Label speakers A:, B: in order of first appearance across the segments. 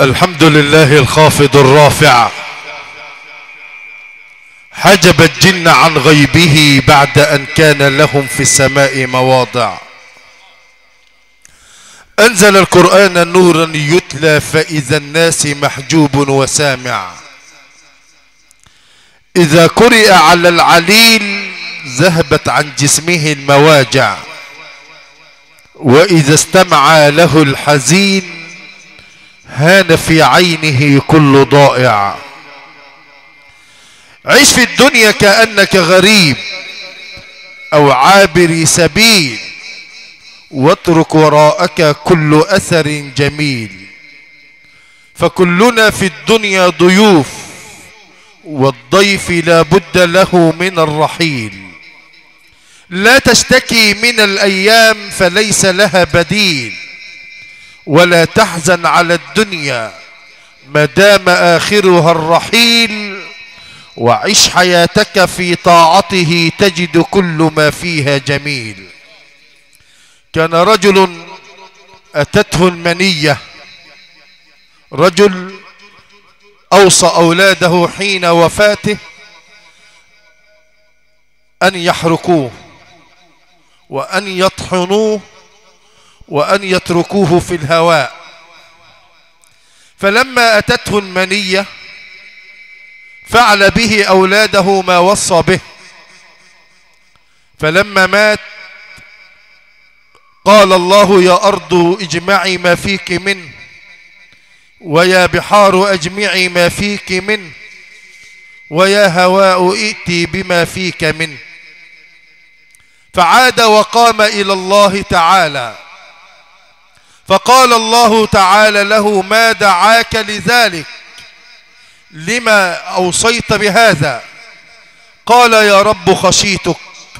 A: الحمد لله الخافض الرافع، حجب الجن عن غيبه بعد أن كان لهم في السماء مواضع. أنزل القرآن نورا يتلى فإذا الناس محجوب وسامع. إذا قرئ على العليل ذهبت عن جسمه المواجع، وإذا استمع له الحزين هان في عينه كل ضائع. عيش في الدنيا كأنك غريب أو عابر سبيل، واترك وراءك كل أثر جميل. فكلنا في الدنيا ضيوف، والضيف لا بد له من الرحيل. لا تشتكي من الأيام فليس لها بديل، ولا تحزن على الدنيا ما دام آخرها الرحيل. وعش حياتك في طاعته تجد كل ما فيها جميل. كان رجل أتته المنية، رجل أوصى أولاده حين وفاته أن يحرقوه وأن يطحنوه وأن يتركوه في الهواء. فلما أتته المنية فعل به أولاده ما وصى به. فلما مات قال الله: يا أرض اجمعي ما فيك منه، ويا بحار اجمعي ما فيك منه، ويا هواء ائتي بما فيك منه. فعاد وقام إلى الله تعالى، فقال الله تعالى له: ما دعاك لذلك؟ لما أوصيت بهذا؟ قال: يا رب خشيتك،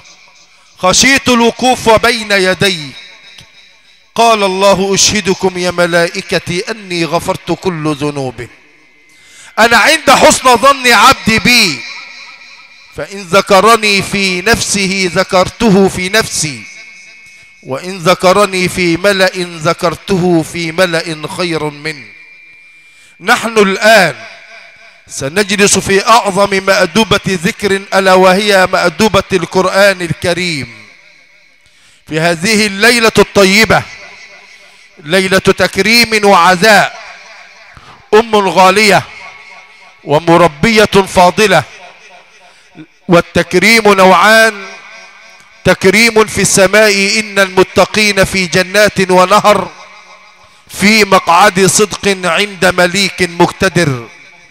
A: خشيت الوقوف بين يديك. قال الله: أشهدكم يا ملائكتي أني غفرت كل ذنوبه. أنا عند حسن ظن عبدي بي، فإن ذكرني في نفسه ذكرته في نفسي، وإن ذكرني في ملأ ذكرته في ملأ خير منه. نحن الآن سنجلس في أعظم مأدبة ذكر، ألا وهي مأدبة القرآن الكريم. في هذه الليلة الطيبة، ليلة تكريم وعزاء، أم غالية ومربية فاضلة. والتكريم نوعان: تكريم في السماء، إن المتقين في جنات ونهر في مقعد صدق عند مليك مقتدر.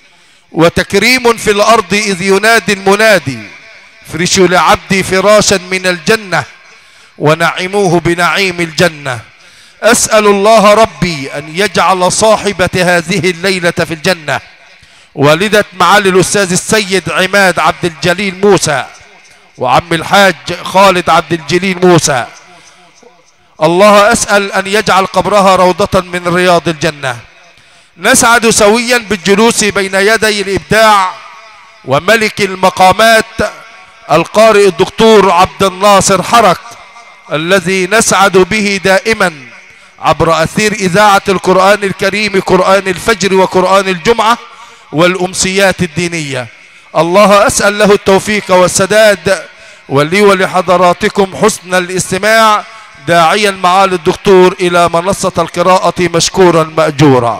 A: وتكريم في الأرض، إذ ينادي المنادي: فرشوا لعبدي فراشا من الجنة ونعموه بنعيم الجنة. أسأل الله ربي أن يجعل صاحبة هذه الليلة في الجنة والدة معالي الأستاذ السيد عماد عبد الجليل موسى، وعم الحاج خالد عبد الجليل موسى. الله أسأل أن يجعل قبرها روضة من رياض الجنة. نسعد سويا بالجلوس بين يدي الإبداع وملك المقامات القارئ الدكتور عبد الناصر حرك، الذي نسعد به دائما عبر أثير إذاعة القرآن الكريم، قرآن الفجر وقرآن الجمعة والأمسيات الدينية. الله أسأل له التوفيق والسداد، ولي ولحضراتكم حسن الاستماع، داعيا معالي الدكتور إلى منصة القراءة مشكورا مأجورا.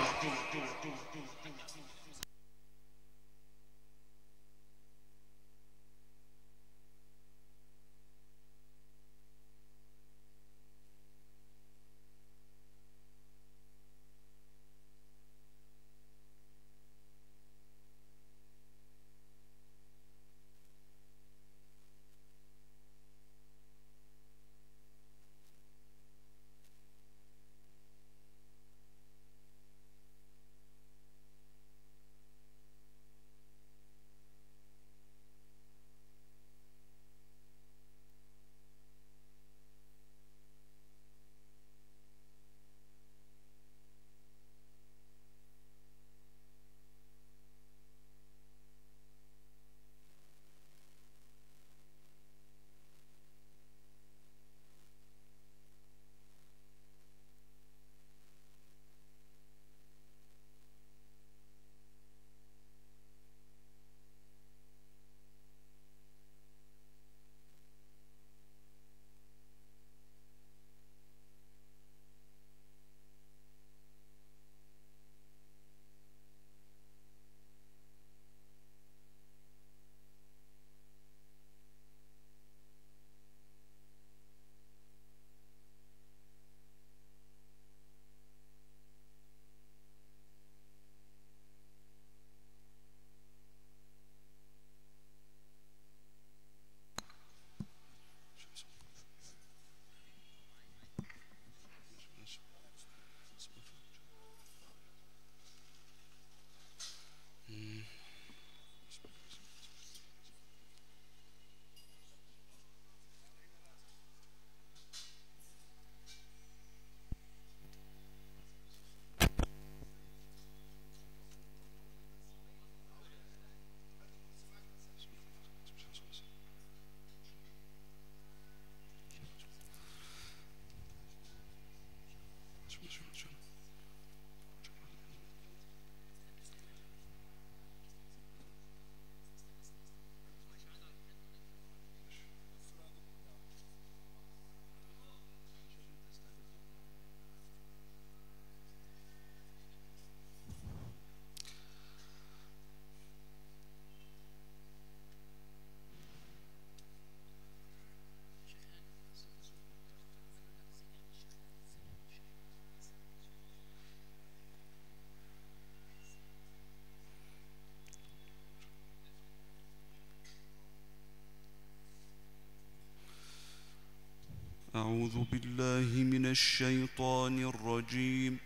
B: أعوذ بالله من الشيطان الرجيم.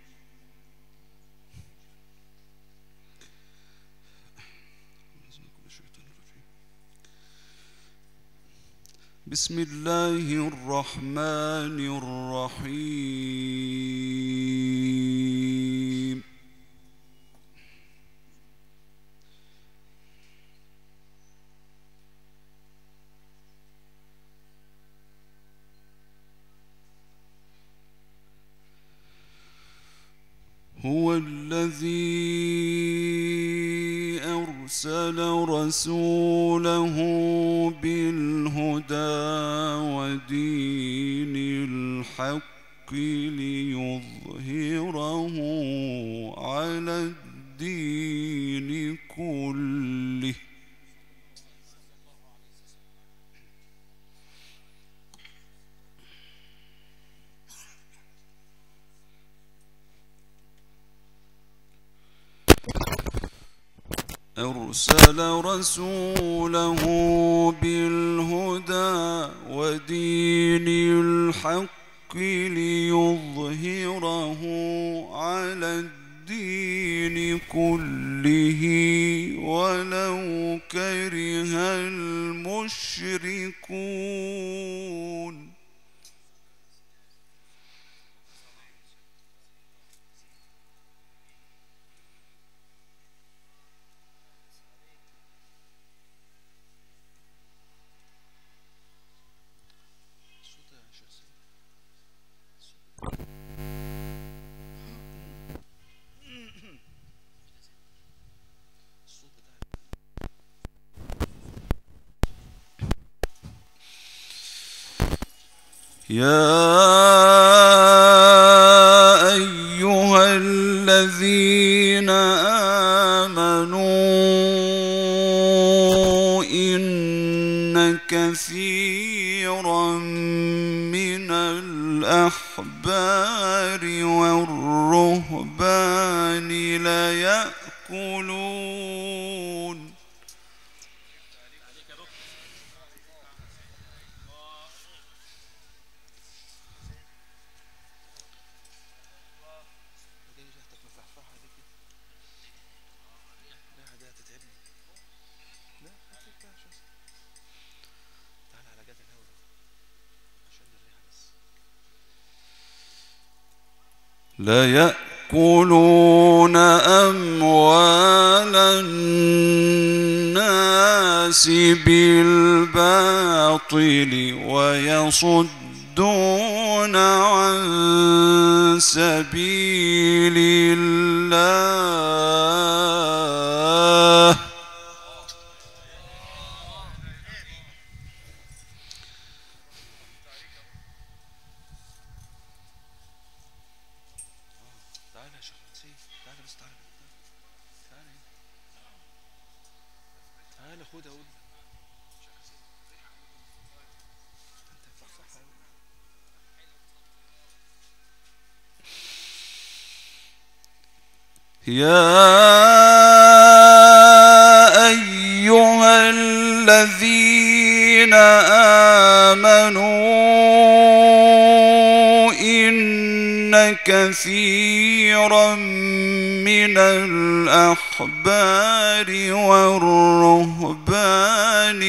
B: بسم الله الرحمن الرحيم. هو الذي أرسل رسوله بالهدى ودين الحق ليظهره على الدين كله. أرسل رسوله بالهدى ودين الحق ليظهره على الدين كله ولو كره المشركون. يا أيها الذين آمنوا إن كثيرا من الأحبار والرهبان ليأكلون أموال الناس بالباطل ويصدون عن سبيل الله. يا أيها الذين آمنوا إن كثيرا من الأحبار والرهبان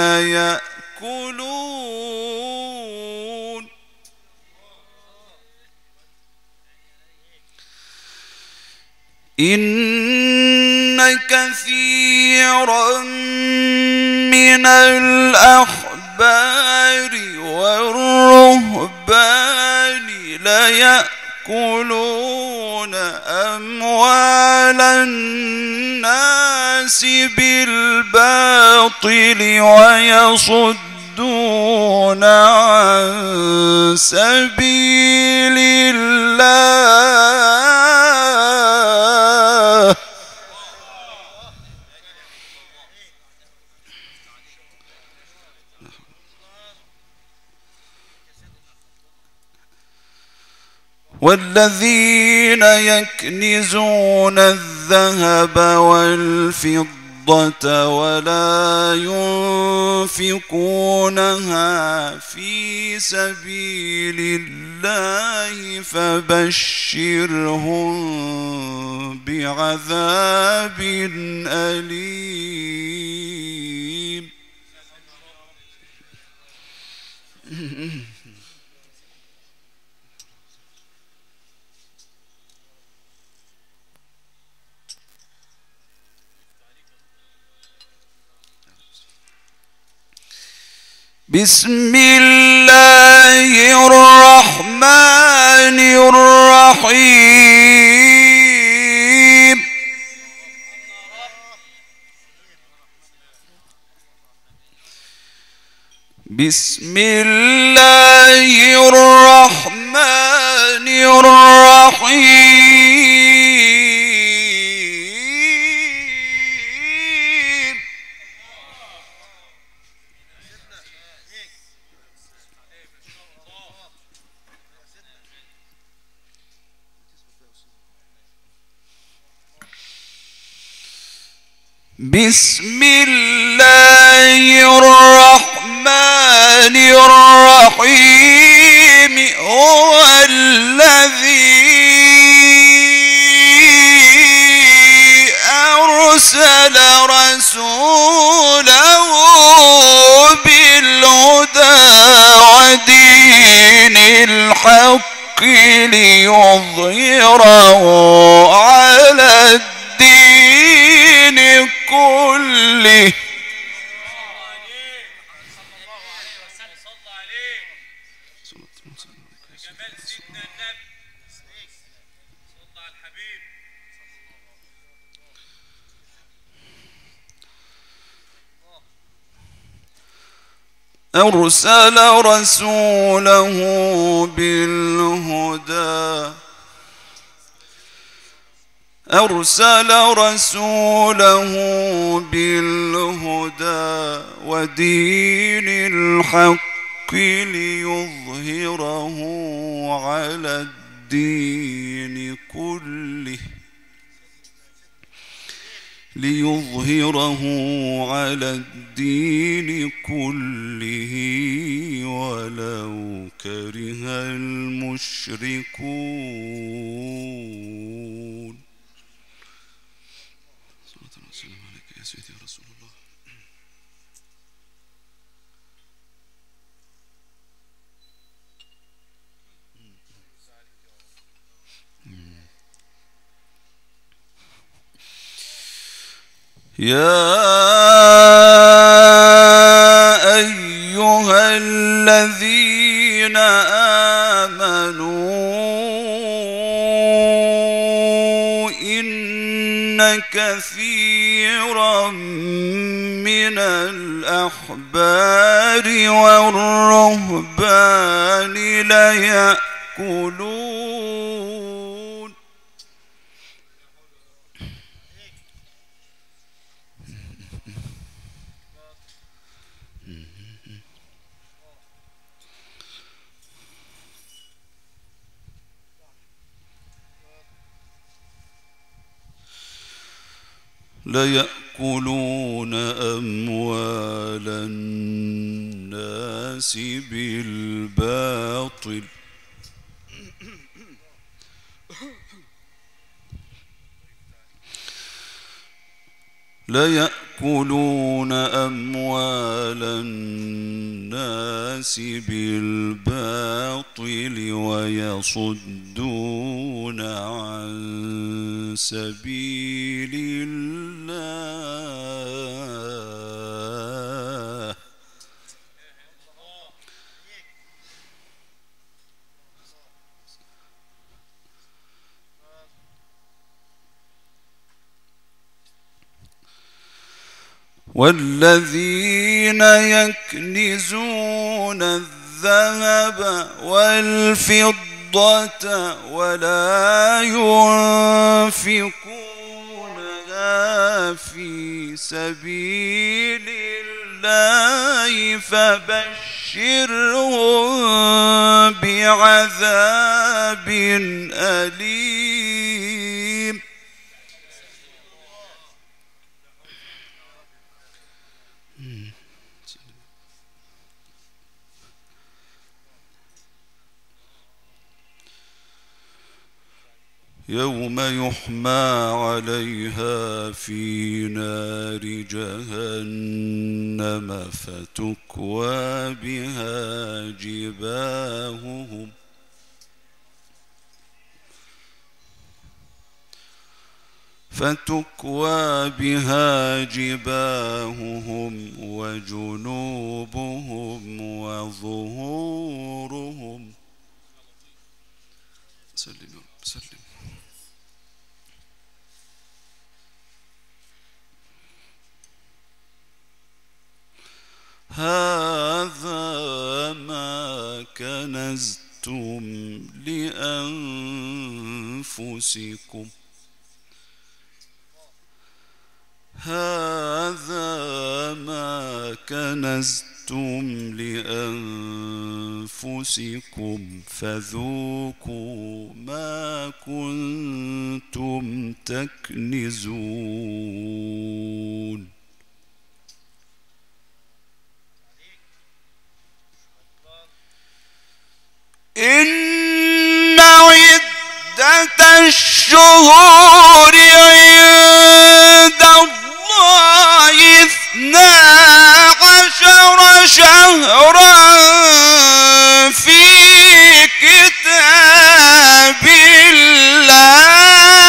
B: ليأكلون إن كثيرا من الأحبار والرهبان ليأكلون أموال الناس بالباطل ويصدون عن سبيل الله. والذين يكنزون الذهب والفضة ولا ينفقونها في سبيل الله فبشرهم بعذاب أليم. بسم الله الرحمن الرحيم. بسم الله الرحمن الرحيم. بسم الله الرحمن الرحيم. هو الذي أرسل رسوله بالهدى ودين الحق ليظهره على الدين كله. أرسل رسوله بالهدى ودين الحق ليظهره على الدين كله ولو كره المشركون. صلى الله وسلم عليك يا سيدي يا رسول الله. يا أيها الذين آمنوا إن كثيرا من الأحبار والرهبان ليأكلون أموال الناس بالباطل ويصدون عن سبيل الله والذين يكنزون الذهب والفضة ولا ينفقونها في سبيل الله فبشرهم بعذاب أليم. يوم يحمى عليها في نار جهنم فتكوى بها جباههم وجنوبهم وظهورهم. سلم يا رب سلم. هذا ما كنزتم لأنفسكم هذا ما كنزتم لأنفسكم فذوقوا ما كنتم تكنزون. إن عدة الشهور عند الله 12 شهرا في كتاب الله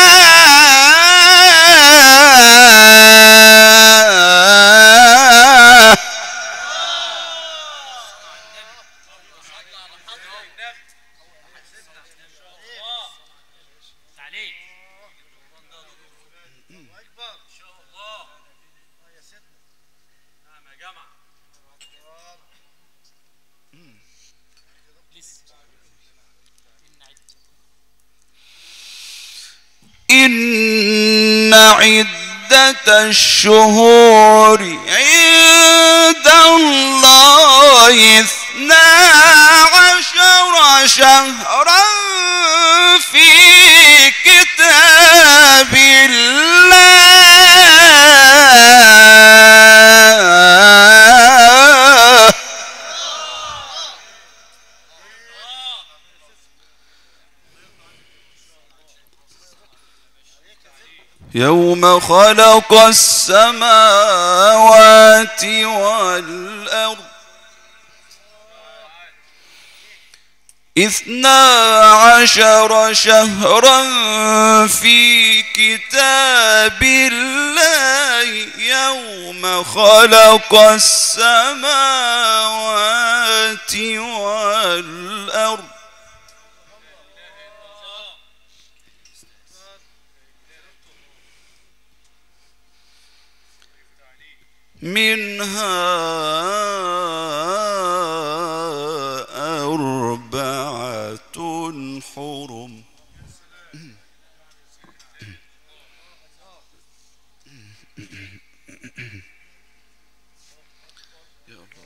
B: إن عدة الشهور عند الله 12 شهرا في كتاب الله يوم خلق السماوات والأرض 12 شهرا في كتاب الله يوم خلق السماوات والأرض منها 4 حرم يا الله.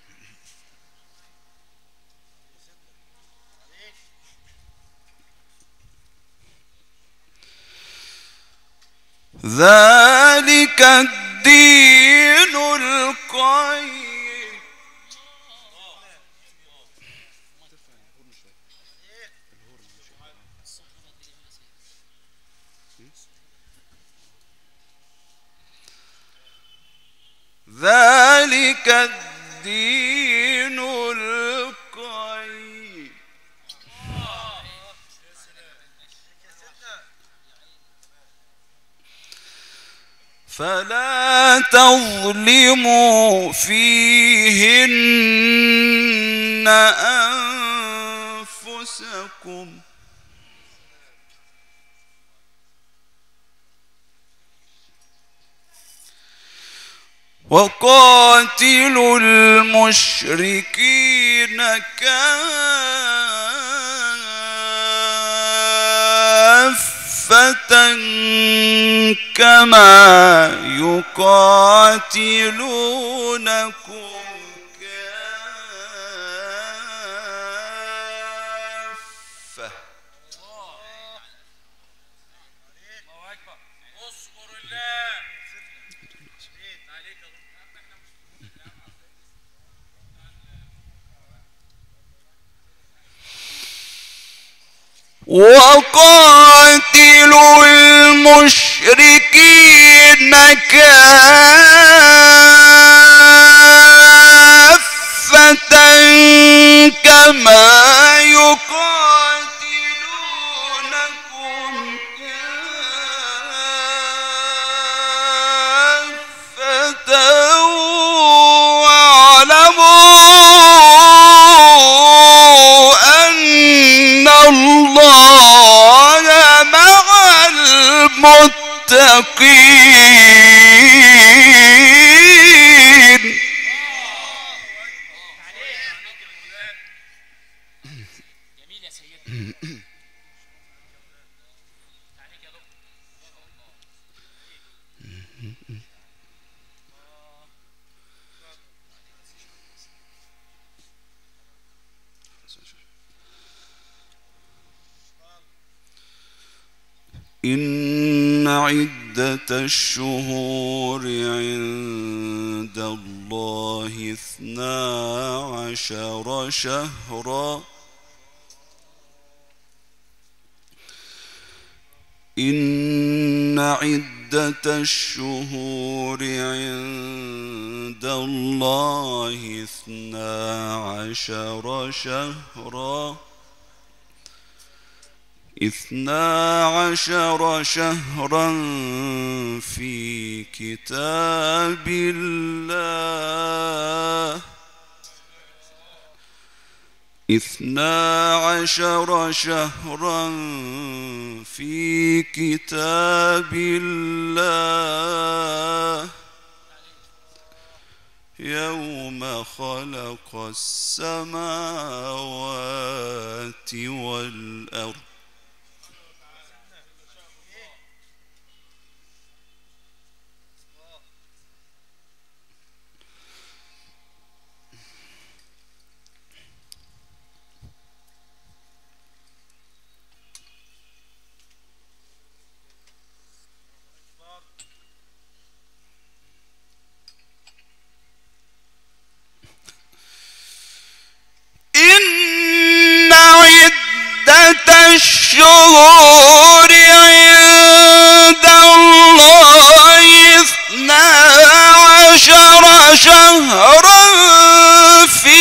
B: ذلك الدين القيم ذلك الدين القيم فلا تظلموا فيهن أنفسكم وقاتلوا المشركين كافة كما يقاتلونكم كافة. وقاتلوا المشركين كافة كما يقاتلونكم كافة واعلموا أن الله مع المتقين. إن عدة الشهور عند الله 12 شهرا إن عدة الشهور عند الله 12 شهرا 12 شهرا في كتاب الله 12 شهرا في كتاب الله يوم خلق السماوات والأرض إن عدة الشهور عند الله 12 شهرا في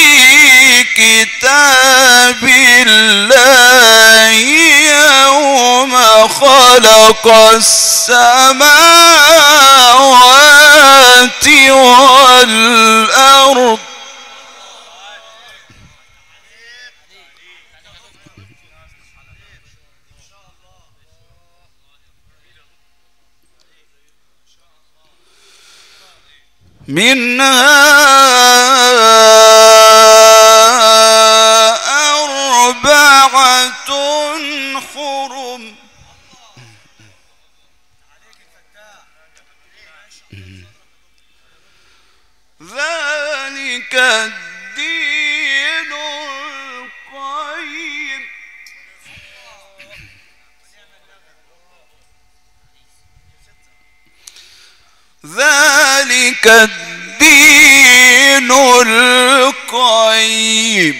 B: كتاب الله يوم خلق السماوات والأرض منها 4 حرم ذلك الدين القيم ذلك الدين القيم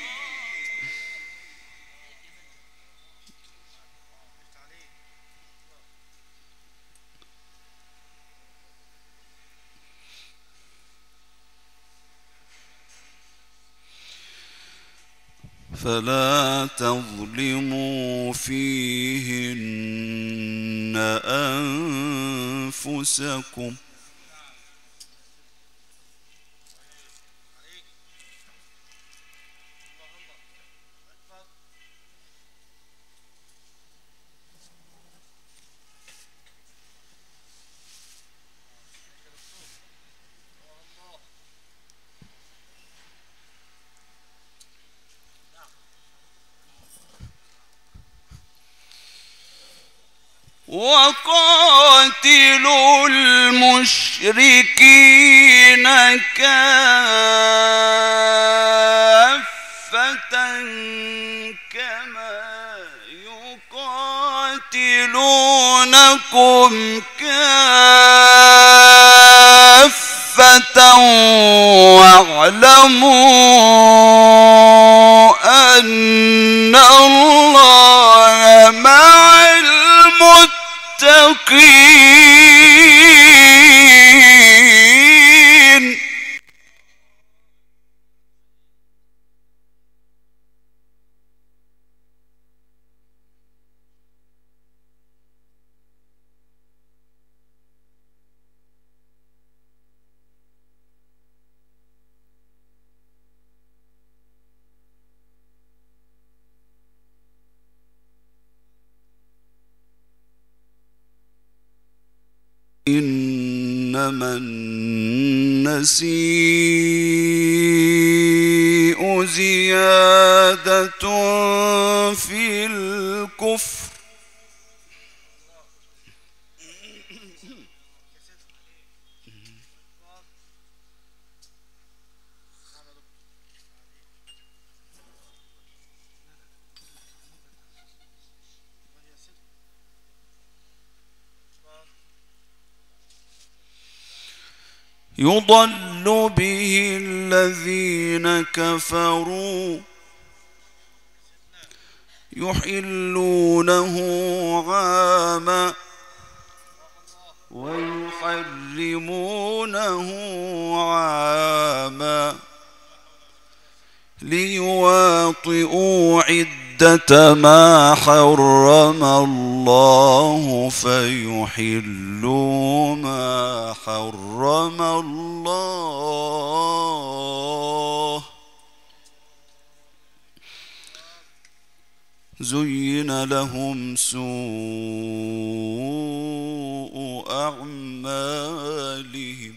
B: فلا تظلموا فيهن أنفسكم وقاتلوا المشركين كافة كما يقاتلونكم كافة واعلموا أن الله مع المتقين. إنما النسيء زيادة في الكفر. يضل به الذين كفروا يحلونه عاما ويحرمونه عاما ليواطئوا عدة ما حرم الله فيحلوا ما حرم الله. زين لهم سوء أعمالهم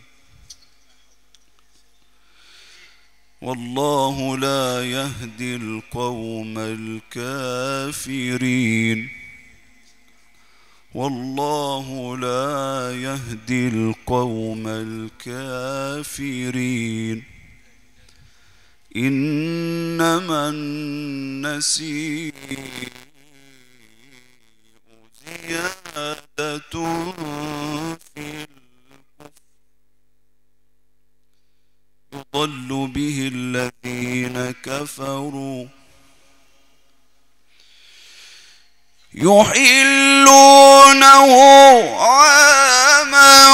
B: والله لا يهدي القوم الكافرين. والله لا يهدي القوم الكافرين. إنما النسيء زيادة في الكفر يضل به الذين كفروا يحلونه عاما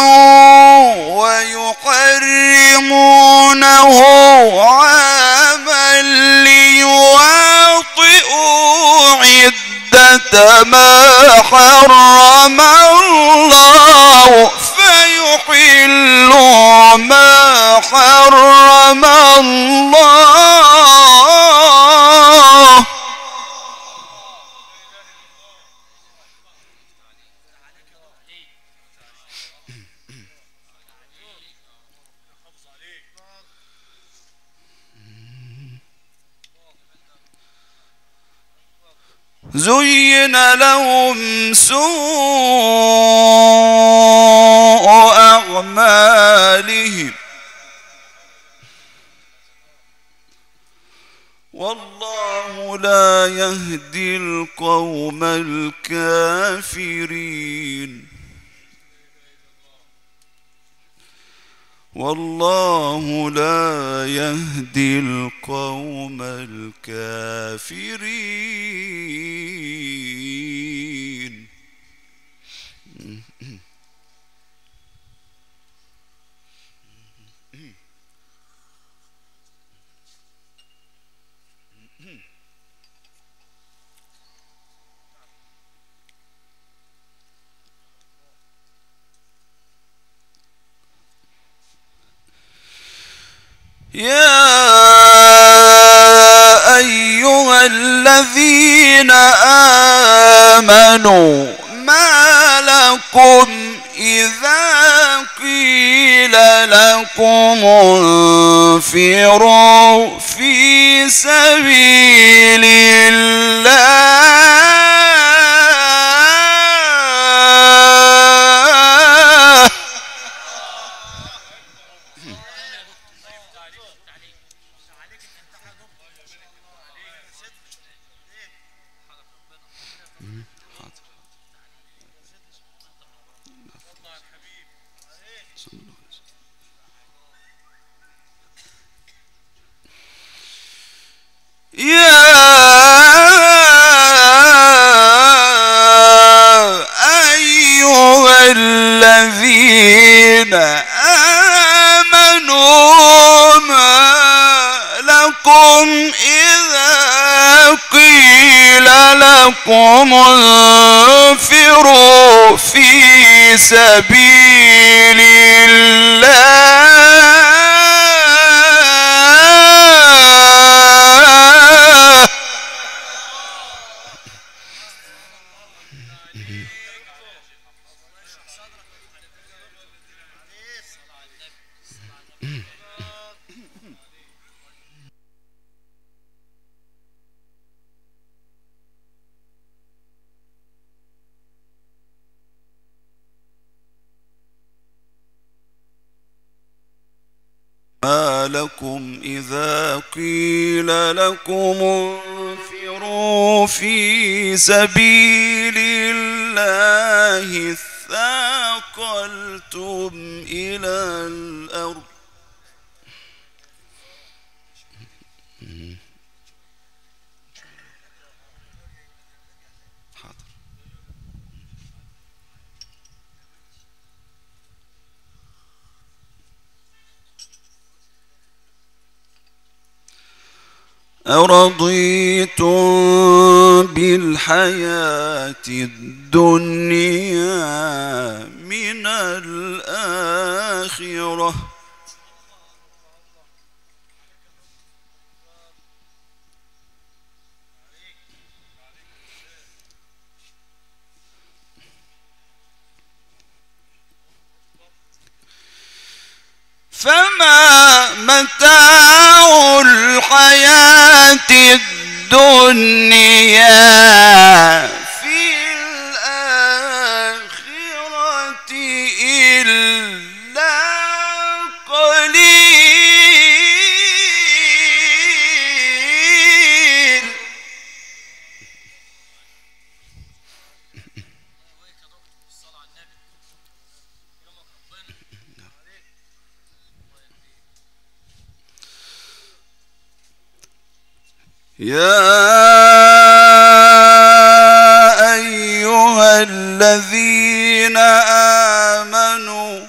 B: ويحرمونه عاما ليواطئوا عدة ما حرم الله فيحلوا ما حرم الله. زين لهم سوء أعمالهم والله لا يهدي القوم الكافرين. والله لا يهدي القوم الكافرين. يا أيها الذين آمنوا ما لكم إذا قيل لكم انفروا في سبيل الله يا لكم إذا قيل لكم انفروا في سبيل الله ما لكم إذا قيل لكم انفروا في سبيل الله اثاقلتم إلى الأرض أرضيتم بالحياة الدنيا من الآخرة فما متاع الحياة الدنيا في الآخرة إلا قليل يا أيها الذين آمنوا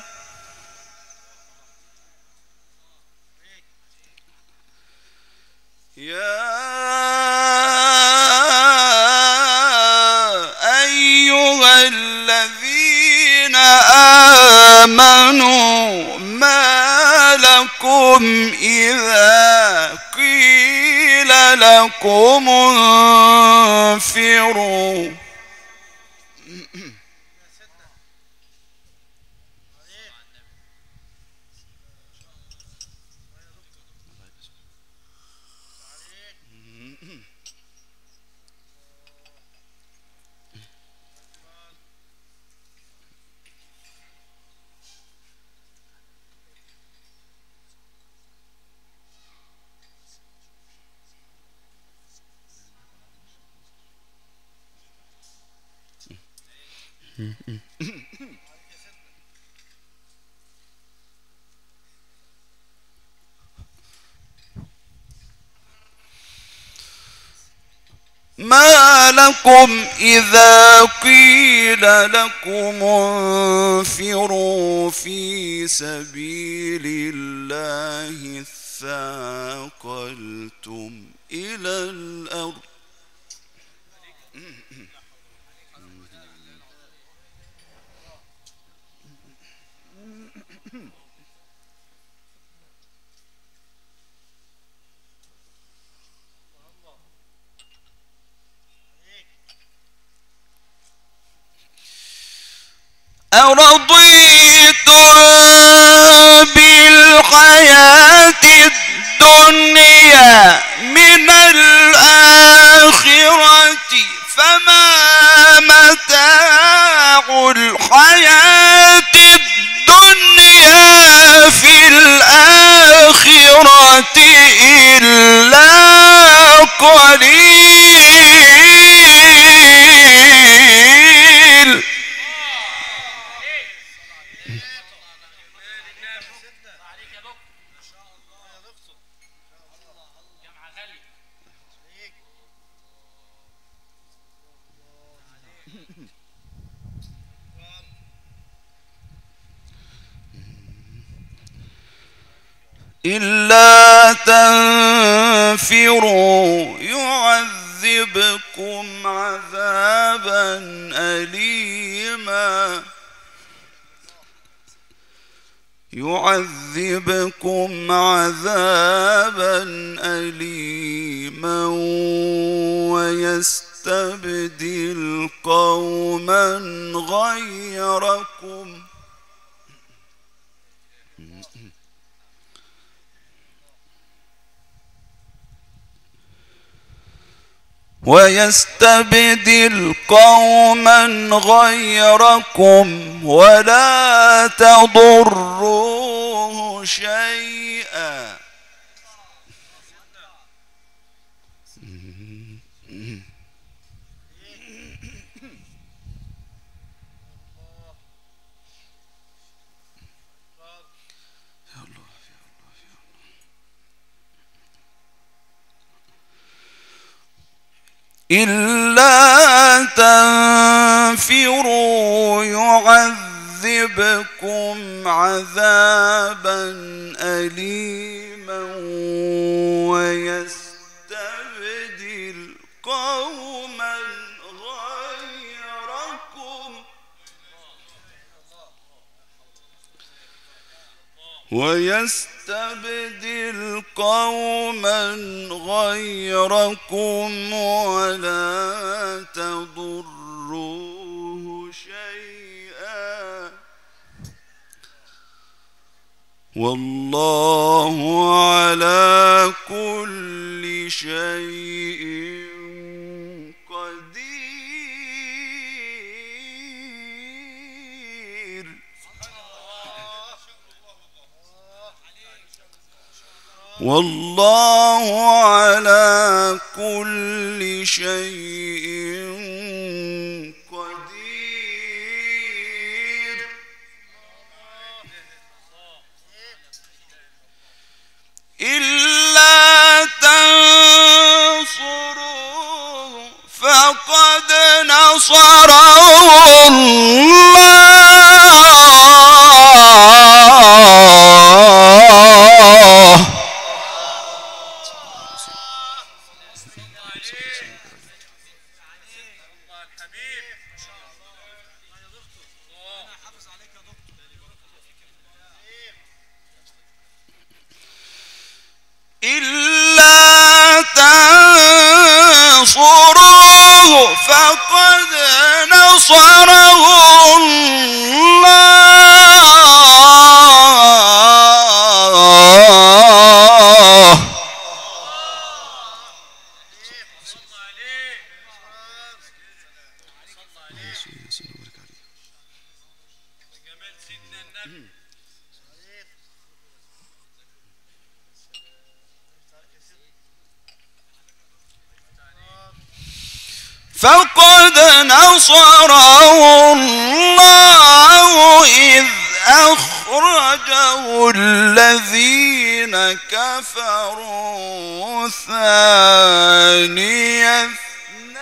B: ما لكم إذا قيل لكم انفروا ما لكم إذا قيل لكم انفروا في سبيل الله اثاقلتم إلى الأرض أرضيتم بالحياة الدنيا من الآخرة فما متاع الحياة الدنيا في الآخرة إلا قليل إلا تنفروا يعذبكم عذابا أليما ويستبدل قوما غيركم ولا تضروه شيئا إلا تنفروا يعذبكم عذابا أليما ويستبدل قوما غيركم ولا تضروه شيئا والله على كل شيء قدير. والله على كل شيء قدير. إلا تنصروه فقد نصره الله إلا تنصروه فقد نصره الله فقد نصره الله إذ أخرجه الذين كفروا ثاني اثنين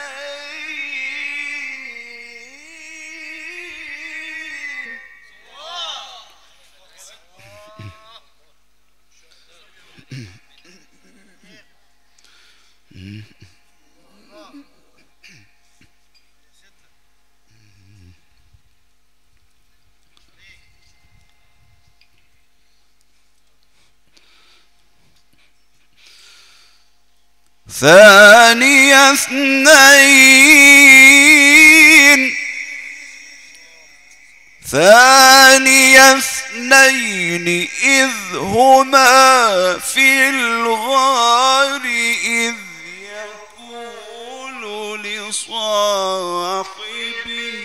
B: ثاني اثنين إذ هما في الغار إذ يقول لصاحبه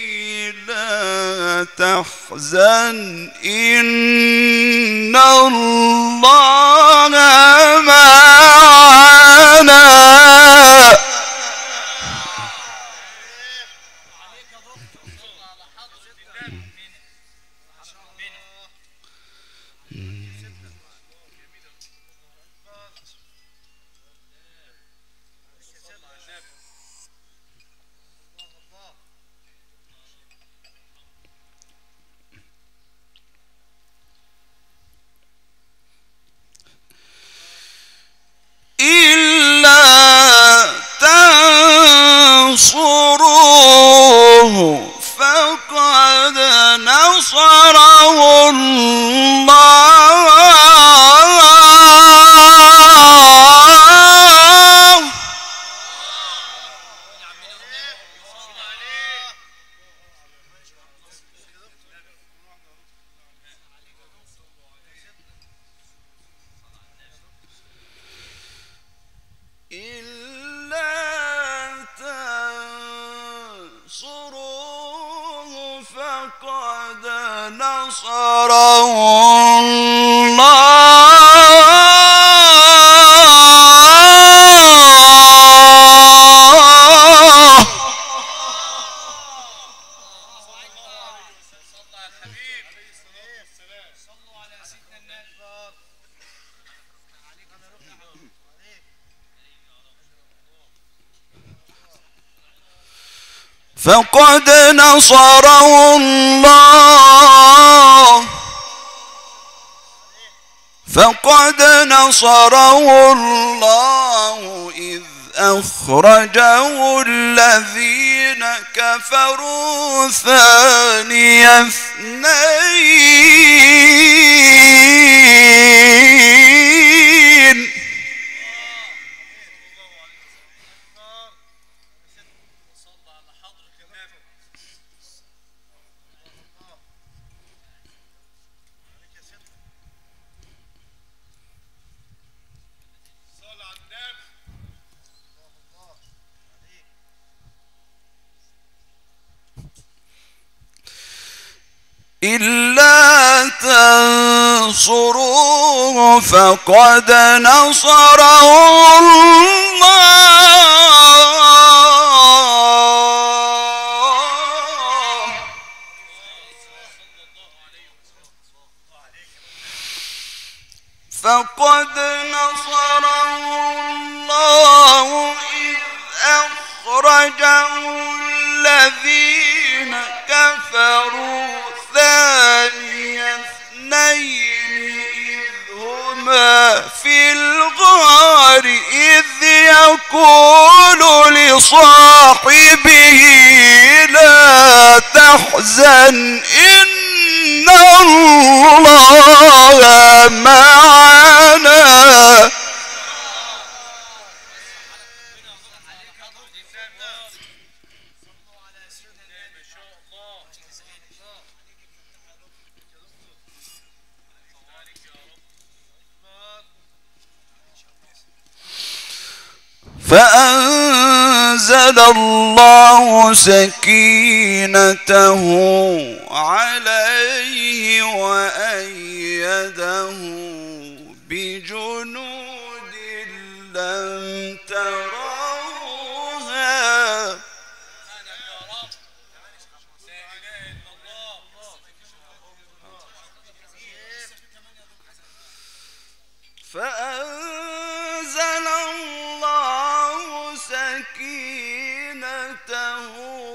B: لا تحزن إن الله معنا. إلا تنصروه فقد نصره الله. فقد نصره الله. فقد نصره الله إذ أخرجه الذين كفروا ثاني اثنين إلا تنصروه فقد نصره الله. فقد نصره الله إذ أخرجه الذين كفروا ثاني اثنين إذ هما في الغار إذ يقول لصاحبه لا تحزن إن الله معنا. فأنزل الله سكينته عليه وأيده بجنود لم تروها. فأنزل الله سكينته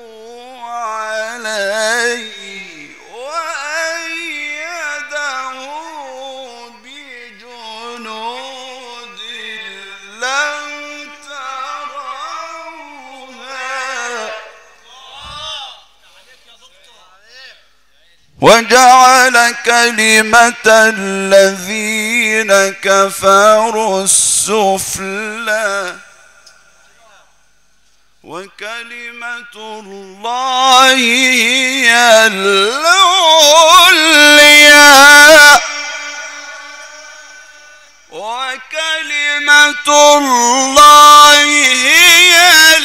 B: عليه وأيده بجنود لم تروها وجعل كلمة الذين كفروا السفلى وكلمة الله هي العليا وكلمة الله هي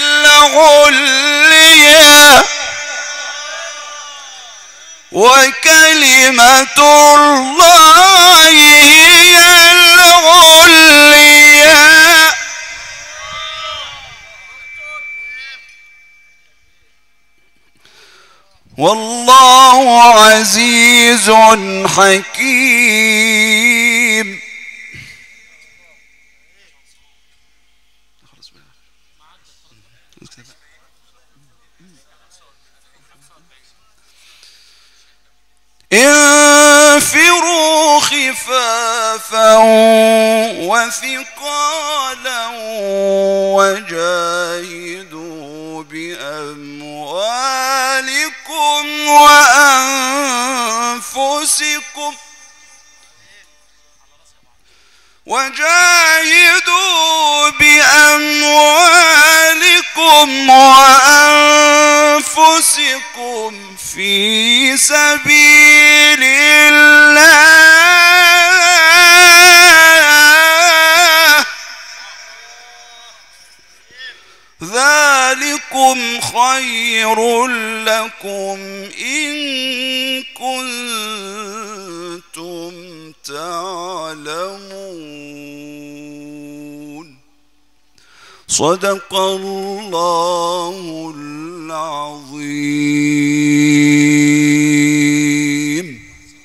B: العليا وكلمة الله هي العليا والله عزيز حكيم. انفروا خفافا وثقالا وجاهدوا بأموالكم وأنفسكم وأنفسكم في سبيل الله ذلكم خير لكم إن كنتم تعلمون. صدق الله العظيم.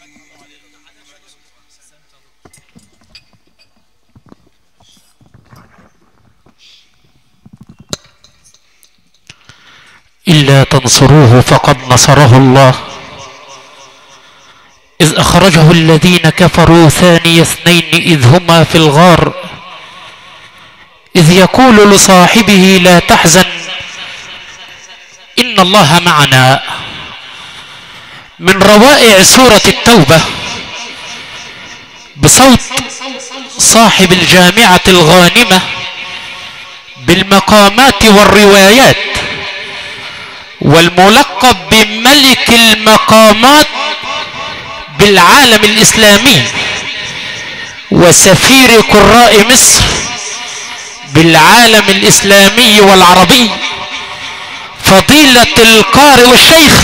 C: إلا تنصروه فقد نصره الله إذ أخرجه الذين كفروا ثاني اثنين إذ هما في الغار إذ يقول لصاحبه لا تحزن إن الله معنا. من روائع سورة التوبة بصوت صاحب الجامعة الغانمة بالمقامات والروايات والملقب بملك المقامات بالعالم الإسلامي وسفير قراء مصر بالعالم الإسلامي والعربي، فضيلة القارئ والشيخ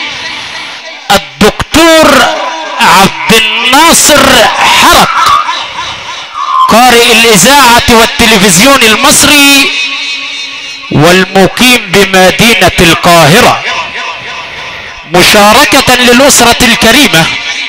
C: الدكتور عبد الناصر حرق، قارئ الإذاعة والتلفزيون المصري والمقيم بمدينة القاهرة، مشاركة للأسرة الكريمة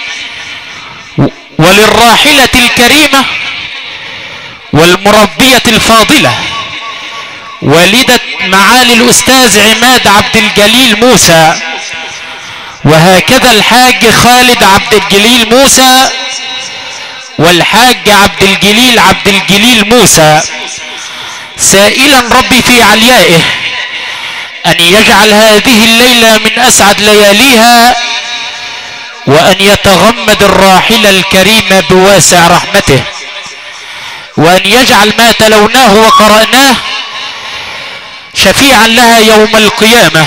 C: وللراحلة الكريمة والمربية الفاضلة والدة معالي الأستاذ عماد عبد الجليل موسى، وهكذا الحاج خالد عبد الجليل موسى والحاج عبد الجليل موسى، سائلا ربي في عليائه أن يجعل هذه الليلة من أسعد لياليها، وأن يتغمد الراحلة الكريمة بواسع رحمته، وأن يجعل ما تلوناه وقرأناه شفيعا لها يوم القيامة.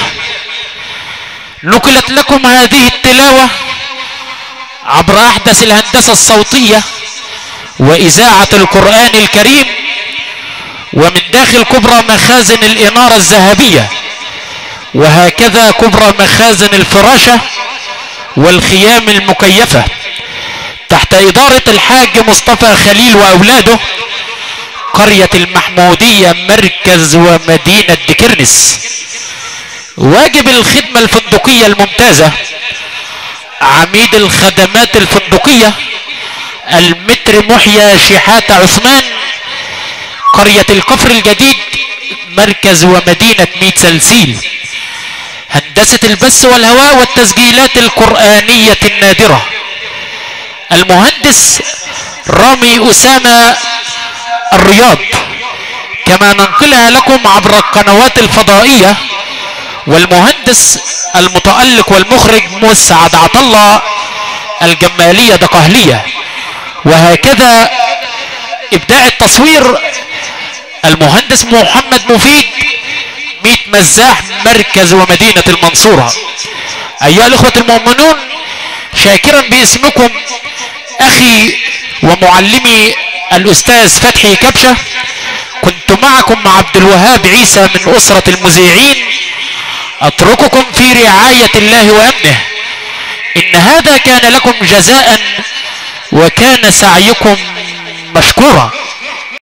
C: نقلت لكم هذه التلاوة عبر أحدث الهندسة الصوتية وإذاعة القرآن الكريم ومن داخل كبرى مخازن الإنارة الذهبية، وهكذا كبرى مخازن الفراشة والخيام المكيفة تحت إدارة الحاج مصطفى خليل وأولاده، قرية المحمودية مركز ومدينة دكرنس. واجب الخدمة الفندقية الممتازة عميد الخدمات الفندقية المتر محيا شحاتة عثمان، قرية الكفر الجديد مركز ومدينة ميت سلسيل. هندسة البث والهواء والتسجيلات القرآنية النادرة المهندس رامي أسامة الرياض، كما ننقلها لكم عبر القنوات الفضائية، والمهندس المتألق والمخرج مسعد عطلة الجمالية دقهلية، وهكذا إبداع التصوير المهندس محمد مفيد ميت مزاح مركز ومدينة المنصورة. أيها الأخوة المؤمنون، شاكرا باسمكم أخي ومعلمي الأستاذ فتحي كبشة، كنت معكم مع عبد الوهاب عيسى من أسرة المذيعين، أترككم في رعاية الله وأمنه. إن هذا كان لكم جزاء وكان سعيكم مشكورا.